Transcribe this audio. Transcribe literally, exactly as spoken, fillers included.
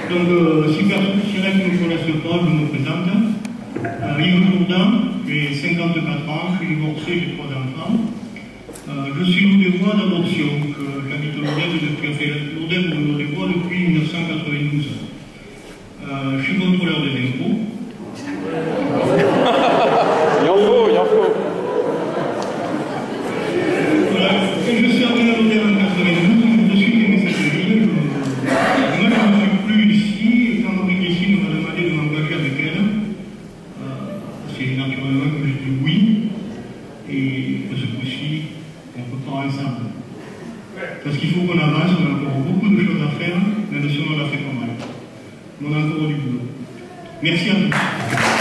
Donc, euh, si personne ne me connaisse pas, je me présente. Euh, Yves Jourdain, j'ai cinquante-quatre ans, je suis divorcé, j'ai trois enfants. Euh, je suis Lourdévois d'adoption, j'habite Lourdève depuis, Lourdève ou Lourdévois depuis mille neuf cent quatre-vingt-douze. Euh, je suis contrôleur des impôts. Il en faut, il en faut. Voilà, quand je suis arrivé à Lourdève en quatre-vingt-douze, je suis aimé cette ville. Moi, je ne suis plus ici, et quand Marie Dessine m'a demandé de m'engager avec elle, euh, c'est naturellement que j'ai dit oui, et ce coup-ci, on peut pas ensemble. Parce qu'il faut qu'on avance, on a encore beaucoup de choses à faire, même si on en a fait pas mal. On a encore du boulot. Merci à tous.